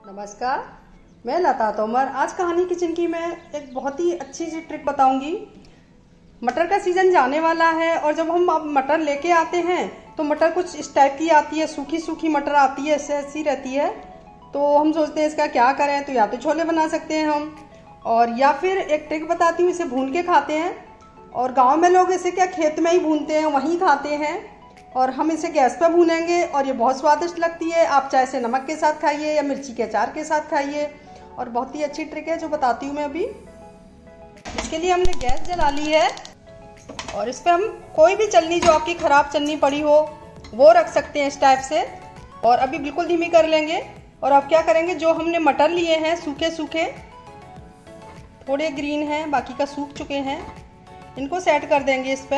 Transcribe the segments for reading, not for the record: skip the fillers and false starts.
नमस्कार, मैं लता तोमर। आज कहानी किचन की मैं एक बहुत ही अच्छी सी ट्रिक बताऊंगी। मटर का सीजन जाने वाला है और जब हम अब मटर लेके आते हैं तो मटर कुछ इस टाइप की आती है, सूखी सूखी मटर आती है, ऐसी रहती है। तो हम सोचते हैं इसका क्या करें, तो या तो छोले बना सकते हैं हम, और या फिर एक ट्रिक बताती हूँ, इसे भून के खाते हैं। और गाँव में लोग इसे क्या खेत में ही भूनते हैं, वहीं खाते हैं। और हम इसे गैस पर भूनेंगे और ये बहुत स्वादिष्ट लगती है। आप चाहे इसे नमक के साथ खाइए या मिर्ची के अचार के साथ खाइए। और बहुत ही अच्छी ट्रिक है जो बताती हूँ मैं अभी। इसके लिए हमने गैस जला ली है और इस पर हम कोई भी चलनी जो आपकी ख़राब चलनी पड़ी हो वो रख सकते हैं इस टाइप से। और अभी बिल्कुल धीमी कर लेंगे। और अब क्या करेंगे, जो हमने मटर लिए हैं सूखे सूखे, थोड़े ग्रीन हैं, बाकी का सूख चुके हैं, इनको सेट कर देंगे इस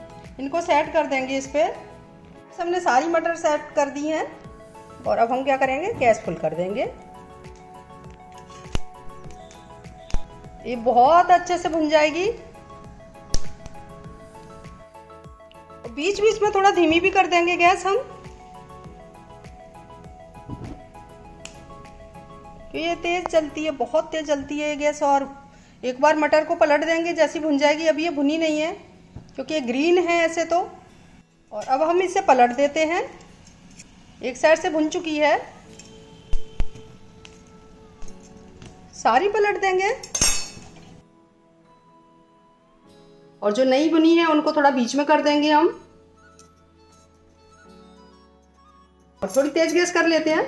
पर। हमने सारी मटर सेट कर दी हैं। और अब हम क्या करेंगे, गैस फुल कर देंगे। ये बहुत अच्छे से भुन जाएगी। बीच बीच में थोड़ा धीमी भी कर देंगे गैस हम, क्योंकि ये तेज चलती है, बहुत तेज चलती है ये गैस। और एक बार मटर को पलट देंगे जैसी भुन जाएगी। अभी ये भुनी नहीं है क्योंकि ये ग्रीन है ऐसे तो। और अब हम इसे पलट देते हैं। एक साइड से भुन चुकी है, सारी पलट देंगे। और जो नहीं भुनी है उनको थोड़ा बीच में कर देंगे हम, और थोड़ी तेज गैस कर लेते हैं।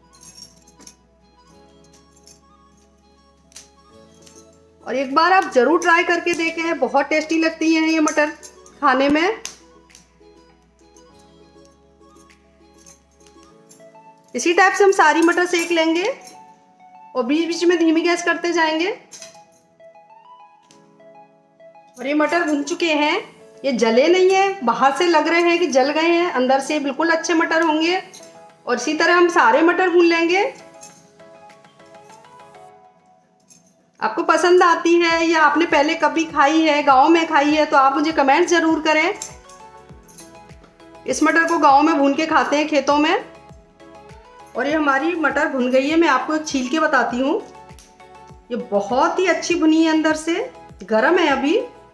और एक बार आप जरूर ट्राई करके देखें, बहुत टेस्टी लगती हैं ये मटर खाने में। इसी टाइप से हम सारी मटर सेक लेंगे और बीच बीच में धीमी गैस करते जाएंगे। और ये मटर भुन चुके हैं, ये जले नहीं है, बाहर से लग रहे हैं कि जल गए हैं, अंदर से बिल्कुल अच्छे मटर होंगे। और इसी तरह हम सारे मटर भून लेंगे। आपको पसंद आती है या आपने पहले कभी खाई है, गांव में खाई है, तो आप मुझे कमेंट जरूर करें। इस मटर को गांव में भून के खाते हैं खेतों में। और ये हमारी मटर भुन गई है। मैं आपको एक छील के बताती हूँ। ये बहुत ही अच्छी भुनी है, अंदर से गरम है अभी।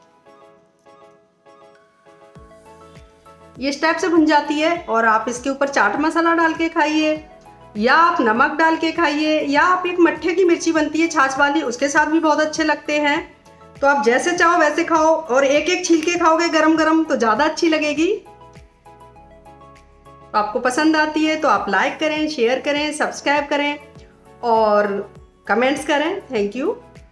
ये इस टाइप से भुन जाती है। और आप इसके ऊपर चाट मसाला डाल के खाइए, या आप नमक डाल के खाइए, या आप एक मट्ठे की मिर्ची बनती है छाछ वाली, उसके साथ भी बहुत अच्छे लगते हैं। तो आप जैसे चाहो वैसे खाओ। और एक एक छील के खाओगे गरम गरम तो ज़्यादा अच्छी लगेगी। आपको पसंद आती है तो आप लाइक करें, शेयर करें, सब्सक्राइब करें और कमेंट्स करें। Thank you.